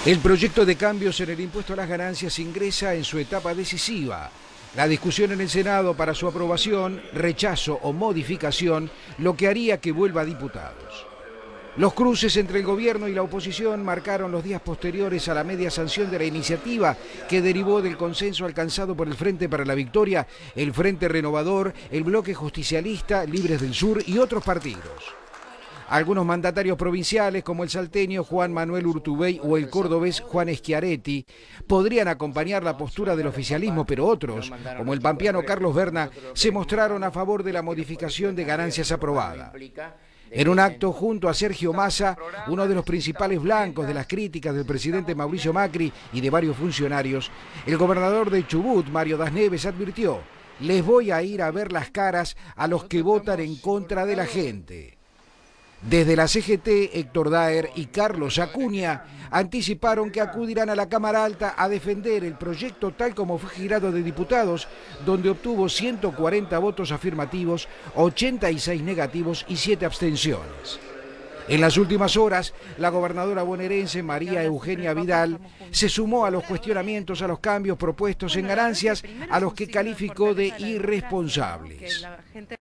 El proyecto de cambios en el impuesto a las ganancias ingresa en su etapa decisiva. La discusión en el Senado para su aprobación, rechazo o modificación, lo que haría que vuelva a diputados. Los cruces entre el gobierno y la oposición marcaron los días posteriores a la media sanción de la iniciativa que derivó del consenso alcanzado por el Frente para la Victoria, el Frente Renovador, el Bloque Justicialista, Libres del Sur y otros partidos. Algunos mandatarios provinciales, como el salteño Juan Manuel Urtubey o el cordobés Juan Schiaretti, podrían acompañar la postura del oficialismo, pero otros, como el pampeano Carlos Berna, se mostraron a favor de la modificación de ganancias aprobada. En un acto junto a Sergio Massa, uno de los principales blancos de las críticas del presidente Mauricio Macri y de varios funcionarios, el gobernador de Chubut, Mario Das Neves, advirtió: "Les voy a ir a ver las caras a los que votan en contra de la gente". Desde la CGT, Héctor Daer y Carlos Acuña anticiparon que acudirán a la Cámara Alta a defender el proyecto tal como fue girado de diputados, donde obtuvo 140 votos afirmativos, 86 negativos y 7 abstenciones. En las últimas horas, la gobernadora bonaerense María Eugenia Vidal se sumó a los cuestionamientos a los cambios propuestos en ganancias, a los que calificó de irresponsables.